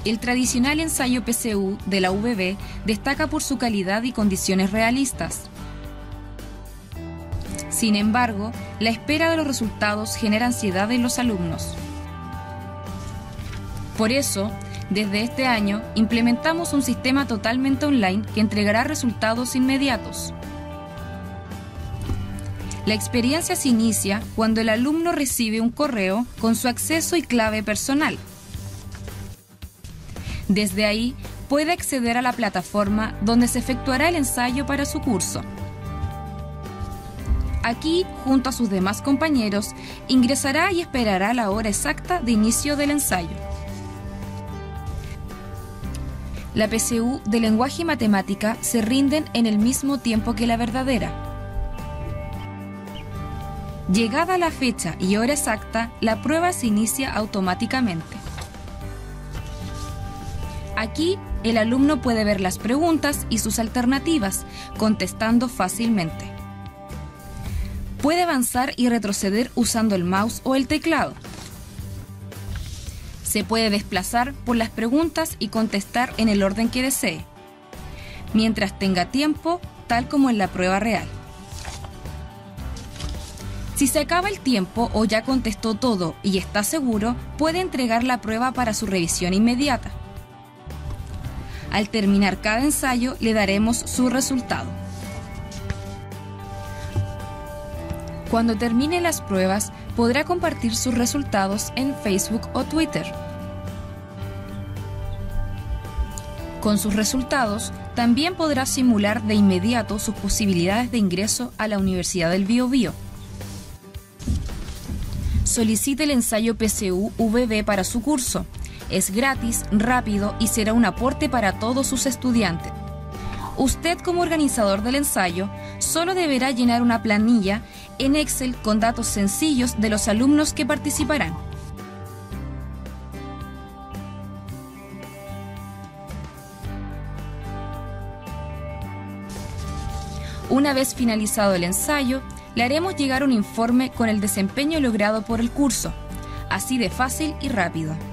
El tradicional ensayo PCU de la UBB destaca por su calidad y condiciones realistas. Sin embargo, la espera de los resultados genera ansiedad en los alumnos. Por eso, desde este año, implementamos un sistema totalmente online que entregará resultados inmediatos. La experiencia se inicia cuando el alumno recibe un correo con su acceso y clave personal. Desde ahí, puede acceder a la plataforma donde se efectuará el ensayo para su curso. Aquí, junto a sus demás compañeros, ingresará y esperará la hora exacta de inicio del ensayo. La PCU de lenguaje y matemática se rinden en el mismo tiempo que la verdadera. Llegada la fecha y hora exacta, la prueba se inicia automáticamente. Aquí, el alumno puede ver las preguntas y sus alternativas, contestando fácilmente. Puede avanzar y retroceder usando el mouse o el teclado. Se puede desplazar por las preguntas y contestar en el orden que desee, mientras tenga tiempo, tal como en la prueba real. Si se acaba el tiempo o ya contestó todo y está seguro, puede entregar la prueba para su revisión inmediata. Al terminar cada ensayo, le daremos su resultado. Cuando termine las pruebas, podrá compartir sus resultados en Facebook o Twitter. Con sus resultados, también podrá simular de inmediato sus posibilidades de ingreso a la Universidad del Biobío. Solicite el ensayo PCU UBB para su curso. Es gratis, rápido y será un aporte para todos sus estudiantes. Usted, como organizador del ensayo, solo deberá llenar una planilla en Excel con datos sencillos de los alumnos que participarán. Una vez finalizado el ensayo, le haremos llegar un informe con el desempeño logrado por el curso, así de fácil y rápido.